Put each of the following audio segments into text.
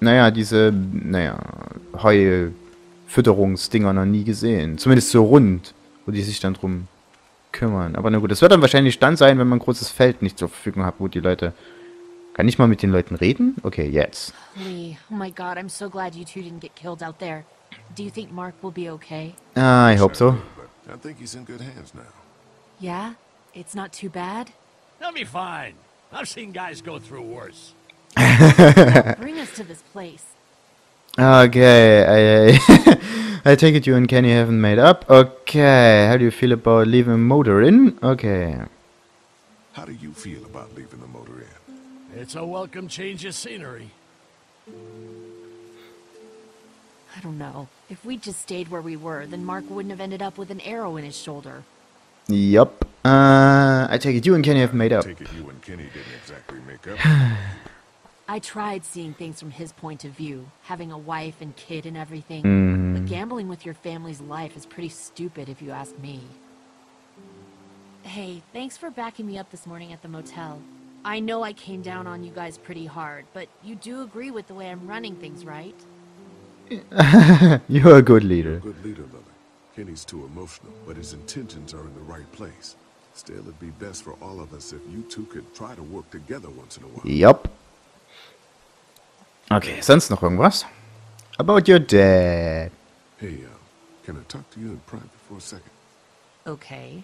naja, diese, naja, Heufütterungsdinger noch nie gesehen. Zumindest so rund, wo die sich dann drum kümmern. Aber na gut, das wird dann wahrscheinlich dann sein, wenn man ein großes Feld nicht zur Verfügung hat, wo die Leute... Kann ich mal mit den Leuten reden? Okay, jetzt. Lee, oh my god, I'm so glad you two didn't get killed out there. Do you think Mark will be okay? I hope so. But I think he's in good hands now. Yeah? It's not too bad? He'll be fine. I've seen guys go through worse. Bring us to this place. Okay, I take it you and Kenny haven't made up. Okay, how do you feel about leaving a motor in? Okay. How do you feel about leaving the motor in? It's a welcome change of scenery. I don't know. If we'd just stayed where we were, then Mark wouldn't have ended up with an arrow in his shoulder. Yup. I take it you and Kenny have made up. Take it you and Kenny didn't exactly make up. I tried seeing things from his point of view, having a wife and kid and everything. But gambling with your family's life is pretty stupid if you ask me. Hey, thanks for backing me up this morning at the motel. I know I came down on you guys pretty hard, but you do agree with the way I'm running things, right? You're a good leader. Good leader, Lily. Kenny's too emotional, but his intentions are in the right place. Still, it'd be best for all of us if you two could try to work together once in a while. Yup. Okay, sonst noch irgendwas? About your dad. Hey, can I talk to you in private for a second? Okay.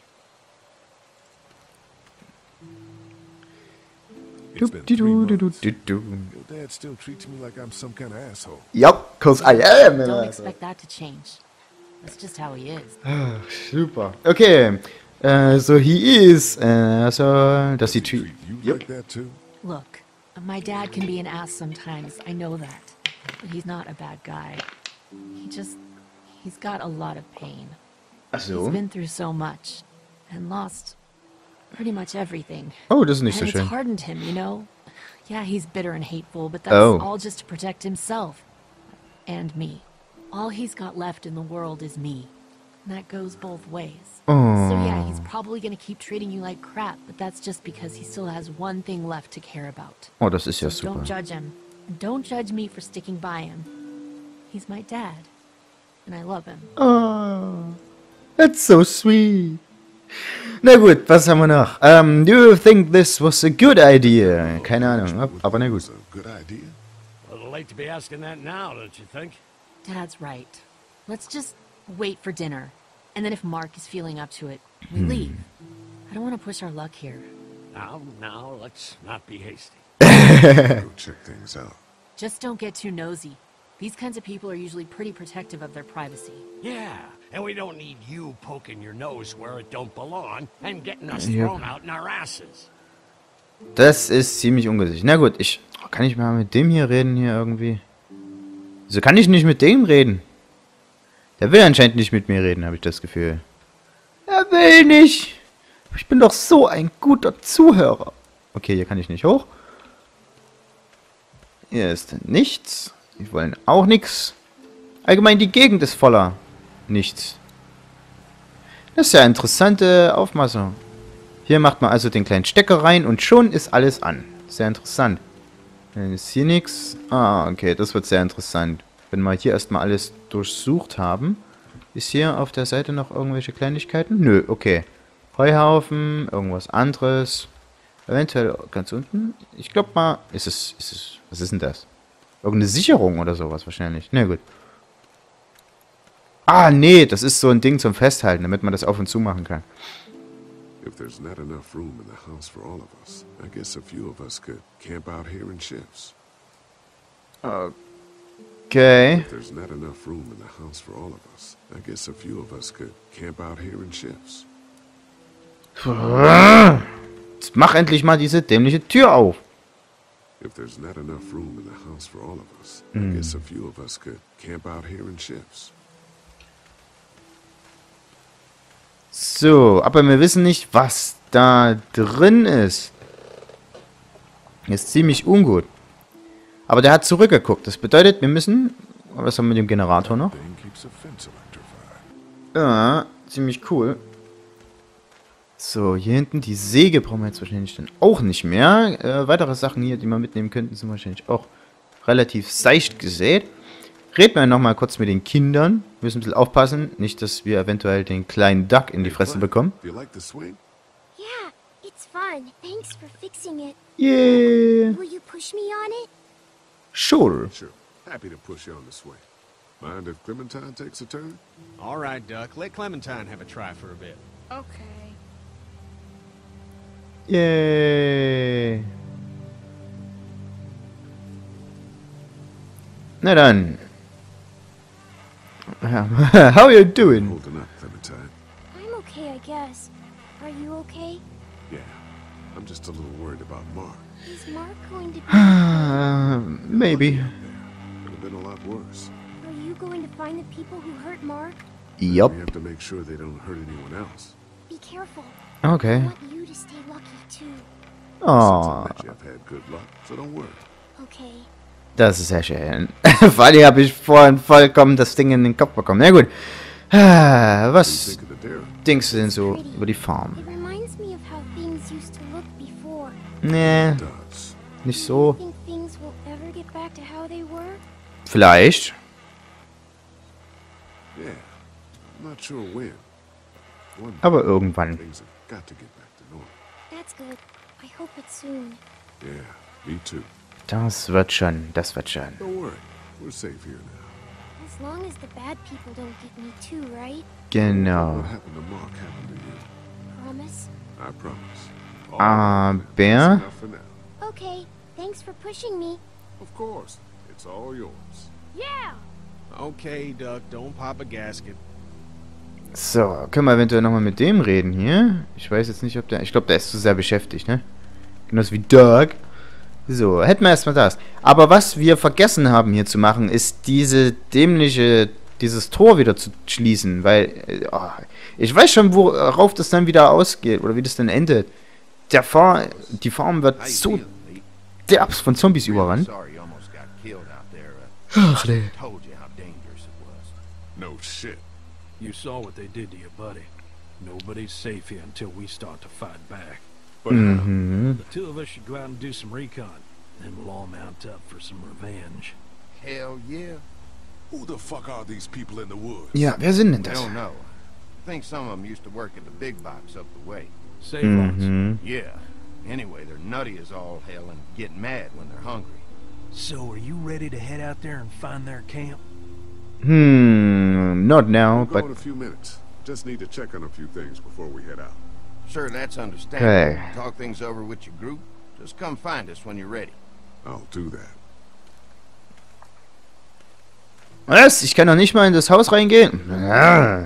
It's been 3 months. Your dad still treats me like I'm some kind of asshole. Yup, cause I am. Don't expect that to change. That's just how he is. Super. Okay, so he is, so does he treat... You Yep. like that too? Look, my dad can be an ass sometimes, I know that. But he's not a bad guy. He's got a lot of pain. Ach He's so. been through so much and lost pretty much everything. Oh, das ist nicht so And it's schön. hardened him, you know? Yeah, he's bitter and hateful, but that's Oh. all just to protect himself. And me. All he's got left in the world is me. And that goes both ways. So yeah, he's probably gonna keep treating you like crap, but that's just because he still has one thing left to care about. Oh, das ist ja So super. don't judge him. And don't judge me for sticking by him. He's my dad. And I love him. Oh, that's so sweet. Na gut, was haben wir noch? Do you think this was a good idea? Keine Ahnung, aber na gut. It's a good idea. A little late to be asking that now, don't you think? Dad's right. Let's just wait for dinner. And then if Mark is feeling up to it, we leave. I don't want to push our luck here. Now, let's not be hasty. Go check things out. Just don't get too nosy. These kinds of people are usually pretty protective of their privacy. Yeah, and we don't need you poking your nose where it don't belong and getting us Yep. thrown out in our asses. Das ist ziemlich ungesichert. Na gut, kann ich mal mit dem hier reden hier irgendwie? Wieso kann ich nicht mit dem reden? Der will anscheinend nicht mit mir reden, habe ich das Gefühl. Er will nicht. Ich bin doch so ein guter Zuhörer. Okay, hier kann ich nicht hoch. Hier ist nichts. Die wollen auch nichts. Allgemein die Gegend ist voller nichts. Das ist ja eine interessante Aufmaßung. Hier macht man also den kleinen Stecker rein und schon ist alles an. Sehr interessant. Dann ist hier nichts. Ah, okay, das wird sehr interessant. Wenn wir hier erstmal alles durchsucht haben. Ist hier auf der Seite noch irgendwelche Kleinigkeiten? Nö, okay. Heuhaufen, irgendwas anderes. Eventuell ganz unten. Ich glaube mal, was ist denn das? Irgendeine Sicherung oder sowas wahrscheinlich. Na gut. Ah, nee, das ist so ein Ding zum Festhalten, damit man das auf und zu machen kann. If there's not enough room in the house for all of us, I guess a few of us could camp out here in shifts. Okay. If there's not enough room in the house for all of us, I guess a few of us could camp out here in shifts. Jetzt mach endlich mal diese dämliche Tür auf. If there's not enough room in the house for all of us, I guess a few of us could camp out here in shifts. So, aber wir wissen nicht, was da drin ist. Ist ziemlich ungut. Aber der hat zurückgeguckt. Das bedeutet, wir müssen... Was haben wir mit dem Generator noch? Thing keeps a fence electrified. Ja, ziemlich cool. So, hier hinten die Säge brauchen wir jetzt wahrscheinlich dann auch nicht mehr. Weitere Sachen hier, die wir mitnehmen könnten, sind wahrscheinlich auch relativ seicht gesät. Reden wir nochmal kurz mit den Kindern. Wir müssen ein bisschen aufpassen, nicht, dass wir eventuell den kleinen Duck in die Fresse bekommen. Do you like the swing? Yeah, it's fun. Thanks for fixing it. Yeah. Will you push me on it? Sure. Sure. Happy to push you on the swing. Mind if Clementine takes a turn? All right, Duck. Let Clementine have a try for a bit. Okay. Yay. Na dann. How are you doing? Holding up, Clementine. I'm okay, I guess. Are you okay? Yeah. I'm just a little worried about Mark. Is Mark going to be... Maybe. There. Could have been a lot worse. Are you going to find the people who hurt Mark? Yup. We have to make sure they don't hurt anyone else. Be careful. Okay. I want you to stay lucky, too. Since I Oh, met you, I've had good luck, so don't worry. Okay. das ist sehr schön. Vor allem habe ich vorhin vollkommen das Ding in den Kopf bekommen. Na gut. Was Think of the dairy. denkst du denn so über die Farm? It reminds me of how things used to look before. Nee, Does. nicht so. Think things will ever get back to how they were? Vielleicht. Yeah. I'm not sure when. One day, Aber irgendwann. things have got to get back to normal. That's good. I hope it's soon. Yeah, me too. Das wird schon. Das wird schon. Don't worry. We're safe here now. As long as the bad people don't get me too, right? Genau. What happened to Mark happened to you. Promise? I promise. Aber... That's enough for now. Okay. Thanks for pushing me. Of course. It's all yours. Yeah! Okay, Duck. Don't pop a gasket. So, können wir eventuell nochmal mit dem reden hier? Ich weiß jetzt nicht, ob der... Ich glaube, der ist zu sehr beschäftigt, ne? Genauso wie Doug. So, hätten wir erstmal das. Aber was wir vergessen haben hier zu machen, ist dieses Tor wieder zu schließen, weil... ich weiß schon, worauf das dann wieder ausgeht, oder wie das dann endet. Die Farm wird so derbs von Zombies überrannt. Sorry you almost got killed out there. Ach, nee. Told you how dangerous it was. No shit. You saw what they did to your buddy. Nobody's safe here until we start to fight back. But Mhm. The two of us should go out and do some recon. Then we'll all mount up for some revenge. Hell yeah. who the fuck are these people in the woods? Ja, wer sind denn I das? don't know. I think some of them used to work at the big box up the way. Save lots. Mhm. Yeah. Anyway, they're nutty as all hell and get mad when they're hungry. So are you ready to head out there and find their camp? Not now, We'll go but... in a few minutes. Just need to check on a few things before we head out. Sure, that's understandable. Okay. Talk things over with your group. Just come find us when you're ready. I'll do that. Was? Ich kann doch nicht mal in das Haus reingehen? Ah.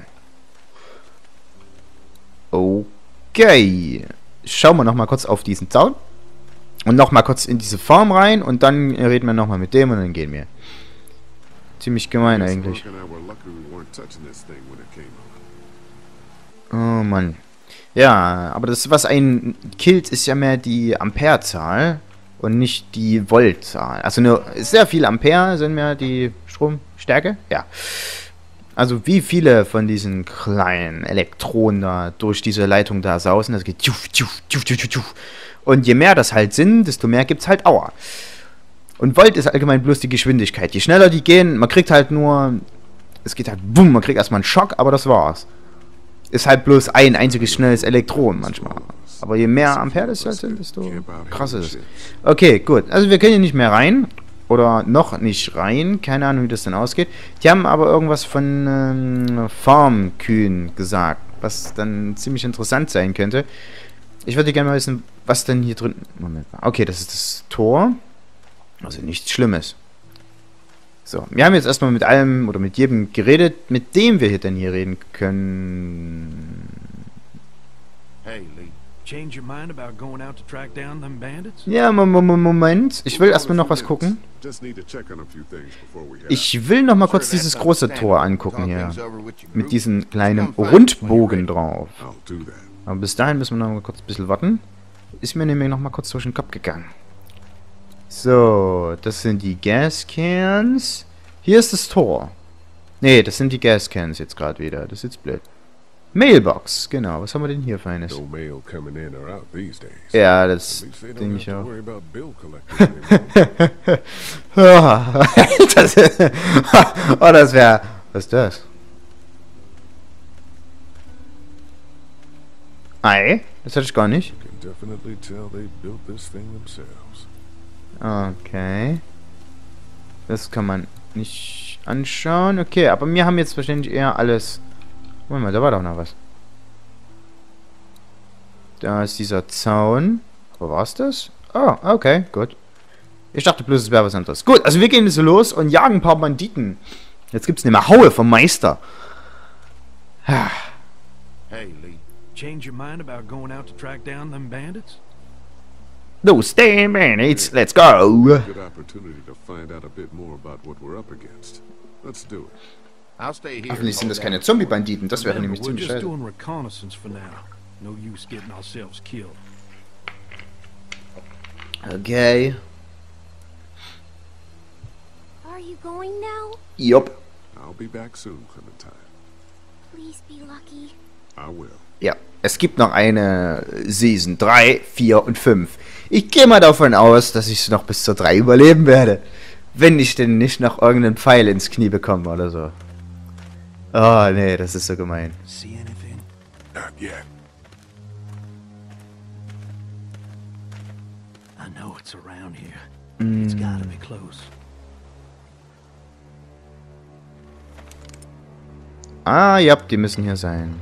Okay. Schauen wir noch mal kurz auf diesen Zaun. Und noch mal kurz in diese Farm rein. Und dann reden wir noch mal mit dem und dann gehen wir. Ziemlich gemein Guess eigentlich. Mark and I were lucky we weren't touching this thing when it came on. Oh Mann. Ja, aber das, was einen killt, ist ja mehr die Amperezahl und nicht die Voltzahl. Also nur sehr viel Ampere sind mehr die Stromstärke. Ja. Also wie viele von diesen kleinen Elektronen da durch diese Leitung da sausen, das geht tschuf, tschuf, tschuf, tschuf, tschuf. Und je mehr das halt sind, desto mehr gibt es halt Aua. Und Volt ist allgemein bloß die Geschwindigkeit. Je schneller die gehen, man kriegt halt nur... Es geht halt bumm, man kriegt erstmal einen Schock, aber das war's. Ist halt bloß ein einziges schnelles Elektron manchmal. Aber je mehr Ampere das halt sind, desto krasser ist es. Okay, gut. Also wir können hier nicht mehr rein. Oder noch nicht rein. Keine Ahnung, wie das dann ausgeht. Die haben aber irgendwas von Farmkühen gesagt. Was dann ziemlich interessant sein könnte. Ich würde gerne mal wissen, was denn hier drin... Moment mal. Okay, das ist das Tor. Also nichts Schlimmes. So, wir haben jetzt erstmal mit allem oder mit jedem geredet, mit dem wir hier denn hier reden können. Hey, Lee. Change your mind about going out to track down them bandits? Ja, Moment. Ich will erstmal noch was gucken. Just need to check on a few things before we head out. Ich will noch mal kurz dieses große Tor angucken hier. Mit diesem kleinen Rundbogen drauf. I'll do that. Aber bis dahin müssen wir noch mal kurz ein bisschen warten. Ist mir nämlich noch mal kurz durch den Kopf gegangen. So, das sind die Gascans. Hier ist das Tor. Nee, das sind die Gascans jetzt gerade wieder. Das ist jetzt blöd. Mailbox, genau. Was haben wir denn hier Feines? No mail coming in or out these days. Ja, At das least they denke don't ich have to auch. worry about bill collectors anymore. Oh, das wäre... Was ist das? Ei? Das hatte ich gar nicht. You can definitely tell they built this thing themselves. Okay. Das kann man nicht anschauen. Okay, aber wir haben jetzt wahrscheinlich eher alles... Moment mal, da war doch noch was. Da ist dieser Zaun. Aber war's das? Oh, okay, gut. Ich dachte bloß, es wäre was anderes. Gut, also wir gehen so los und jagen ein paar Banditen. Jetzt gibt's eine Mahaue vom Meister. Hey, Lee. Change your mind about going out to track down them bandits? Those damn bandits, let's go. Good opportunity to find out a bit more about what we're up against. Let's do it. I'll stay here. Hoffentlich sind das and keine hold down Zombie-Banditen. Das wäre Remember, nämlich we're ziemlich just scheiße. doing reconnaissance for now. No use getting ourselves killed. Okay. Are you going now? Jupp. I'll be back soon, Clementine. Please be lucky. I will. Ja, es gibt noch eine Season 3, 4 und 5. Ich gehe mal davon aus, dass ich es noch bis zur 3 überleben werde. Wenn ich denn nicht noch irgendeinen Pfeil ins Knie bekomme oder so. Oh, nee, das ist so gemein. See anything? Not yet. I know it's around here. It's gotta be close. Ah, ja, die müssen hier sein.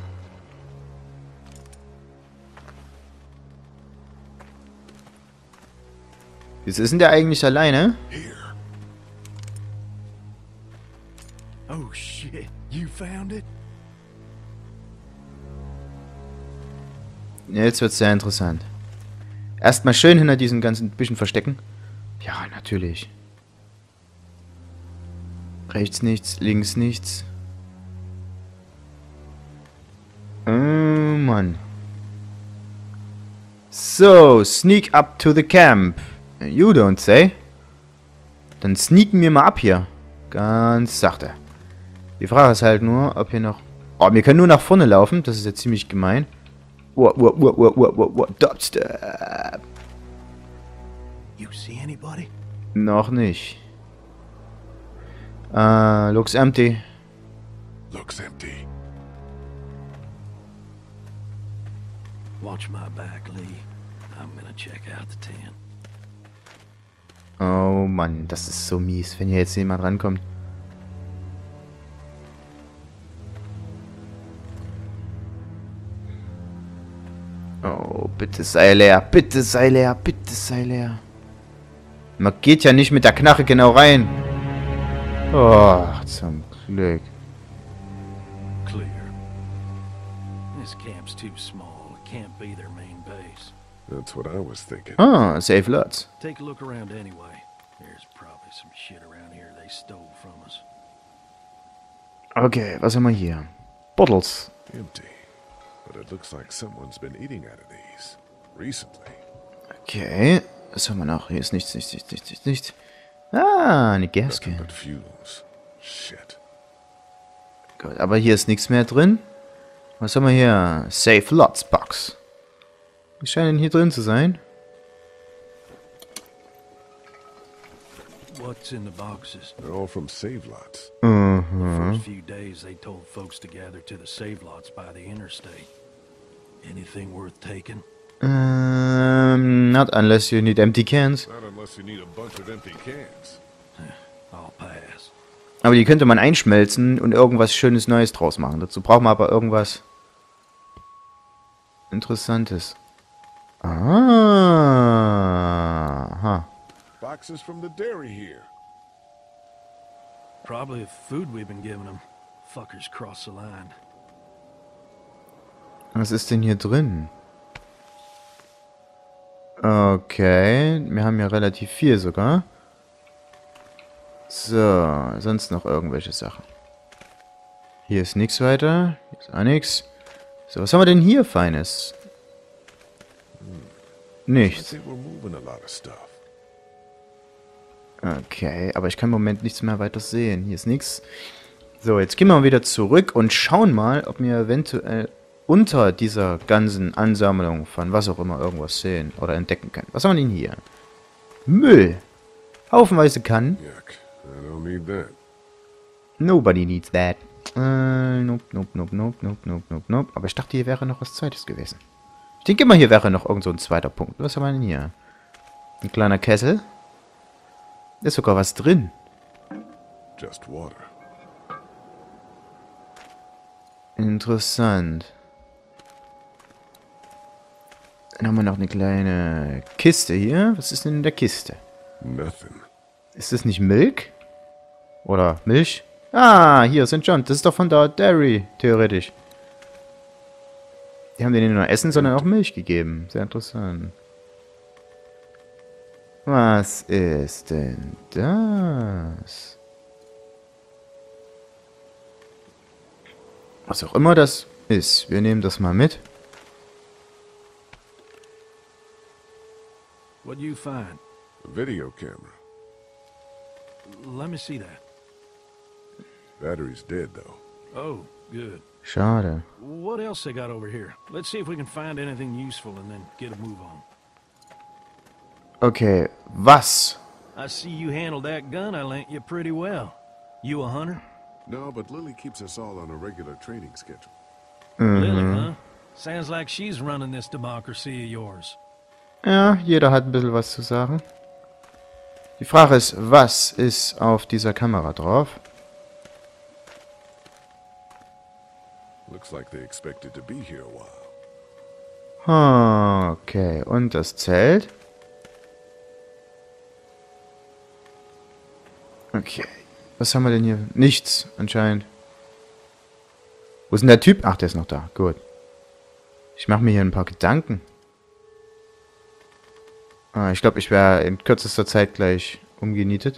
Wieso ist denn der eigentlich alleine? Here. Oh shit, you found it? Ja, jetzt wird's sehr interessant. Erstmal schön hinter diesen ganzen Büschen verstecken. Ja, natürlich. Rechts nichts, links nichts. Oh, Mann. So, sneak up to the camp. You don't say. Dann sneaken wir mal ab hier. Ganz sachte. Die Frage ist halt nur, ob hier noch... Oh, wir können nur nach vorne laufen. Das ist jetzt ziemlich gemein. Dubstep. You see anybody? Noch nicht. Looks empty. Looks empty. Watch my back, Lee. I'm gonna check out the tent. Oh Mann, das ist so mies, wenn hier jetzt jemand rankommt. Oh, bitte sei leer, bitte sei leer, bitte sei leer. Man geht ja nicht mit der Knarre genau rein. Oh, zum Glück. Clear. This camp's too small. It can't be their main base. That's what I was thinking. Ah, save lots. Take a look around anyway. There's probably some shit around here they stole from us. Okay, was haben wir hier? Bottles. Empty. But it looks like someone's been eating out of these. Recently. Okay, was haben wir noch? Hier ist nichts, nichts. Ah, eine Nothing Gerske. but fumes. Shit. Gut, aber hier ist nichts mehr drin. Was haben wir hier? Save Lots Box. Die scheinen hier drin zu sein. What's in the boxes? They're all from save lots. The first few days they told folks to gather to the save lots by the interstate. Anything worth taking? Not unless you need empty cans. Not unless you need a bunch of empty cans. I'll pass. Aber die könnte man einschmelzen und irgendwas Schönes Neues draus machen. Dazu brauchen wir aber irgendwas Interessantes. Ah. Boxes from the dairy here. Probably the food we've been giving them. Fuckers cross the line. Was ist denn hier drin? Okay, wir haben ja relativ viel sogar. So, sonst noch irgendwelche Sachen. Hier ist nichts weiter. Hier ist auch nichts. So, was haben wir denn hier Feines? I Nichts. think we're moving a lot of stuff. Okay, aber ich kann im Moment nichts mehr weiter sehen. Hier ist nichts. So, jetzt gehen wir mal wieder zurück und schauen mal, ob wir eventuell unter dieser ganzen Ansammlung von was auch immer irgendwas sehen oder entdecken kann. Was haben wir denn hier? Müll. Haufenweise Kannen. Yuck. I don't need that. Nobody needs that. Nope, nope, nope, nope, nope, nope, nope, nope. Aber ich dachte, hier wäre noch was Zweites gewesen. Ich denke immer, hier wäre noch irgend so ein zweiter Punkt. Was haben wir denn hier? Ein kleiner Kessel. Ist sogar was drin. Just water. Interessant. Dann haben wir noch eine kleine Kiste hier. Was ist denn in der Kiste? Nothing. Ist das nicht Milk? Oder Milch? Ah, hier, St. John. Das ist doch von der Dairy, theoretisch. Die haben denen nicht nur Essen, sondern auch Milch gegeben. Sehr interessant. Was ist denn das? Was auch immer das ist. Wir nehmen das mal mit. What'd you find? A video camera. Let me see that. Battery's dead, though. Oh, good. Schade. What else they got over here? Let's see if we can find anything useful and then get a move on. Okay, was? I see you handled that gun I lent you pretty well. You a hunter? No, but Lily keeps us all on a regular training schedule. Lily, huh? Sounds like she's running this democracy of yours. Ja, jeder hat ein bisschen was zu sagen. Die Frage ist, was ist auf dieser Kamera drauf? Looks like they expected to be here a while. Okay, und das Zelt? Okay, was haben wir denn hier? Nichts, anscheinend. Wo ist denn der Typ? Ach, der ist noch da, gut. Ich mache mir hier ein paar Gedanken. Ich glaube, ich wäre in kürzester Zeit gleich umgenietet.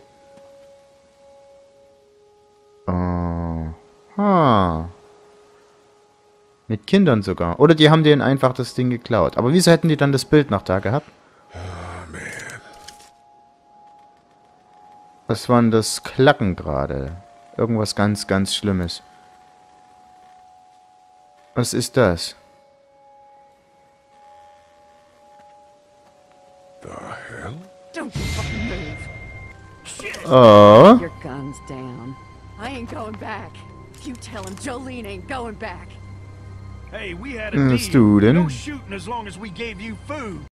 Mit Kindern sogar. Oder die haben denen einfach das Ding geklaut. Aber wieso hätten die dann das Bild noch da gehabt? Oh, man. Was war denn das Klacken gerade? Irgendwas ganz, ganz Schlimmes. Was ist das? The hell? Don't you fucking move. Shit. Oh. Your gun's down. I ain't going back. You tell him Jolene ain't going back. Hey, we had a deal. Student. No shooting as long as we gave you food.